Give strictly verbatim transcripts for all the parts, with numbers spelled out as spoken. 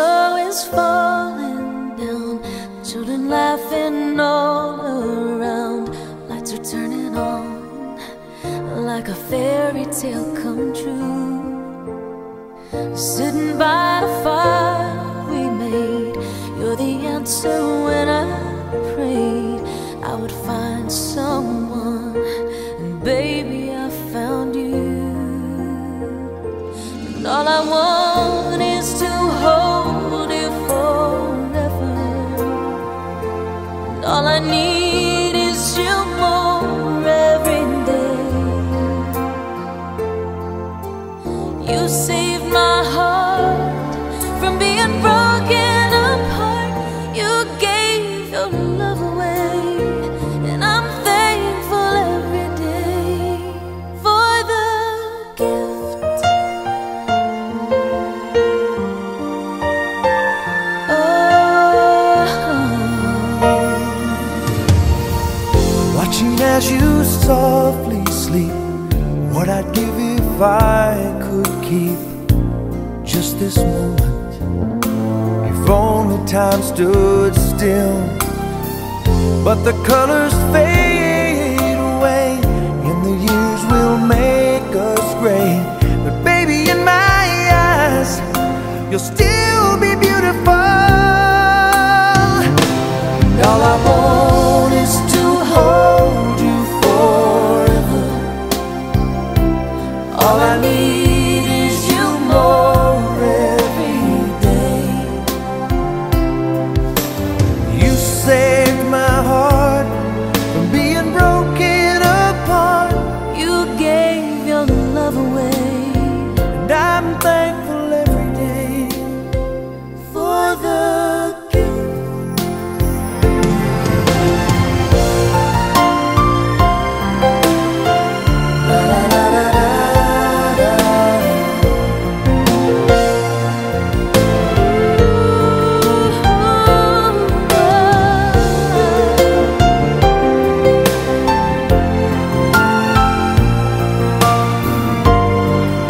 snow is falling down, children laughing all around. Lights are turning on like a fairy tale come true. Sitting by the fire we made, you're the answer when I prayed I would find someone, and baby I found you. And all I want is to hold you forever, and all I need is you more every day. You saved my heart from being broken apart. You gave your love away, and I'm thankful every day for the gift. Oh. Watching as you softly sleep, what I'd give if I could keep just this moment. If only time stood still, but the colors fade away, and the years will make us gray. But baby, in my eyes, you'll still be beautiful. And all I want is to hold you forever. All I need is you more every day. You saved my heart from being broken apart. You gave your love away, and I'm thankful every day for the gift.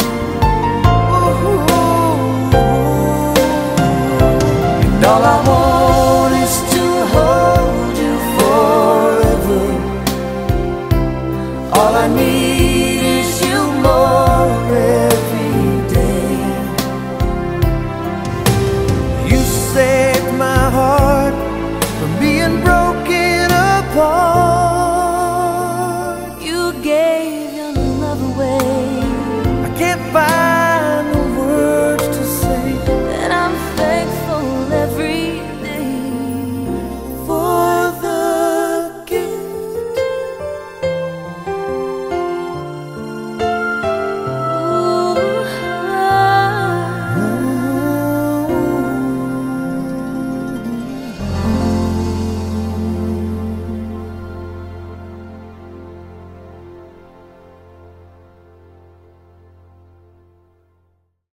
all I want.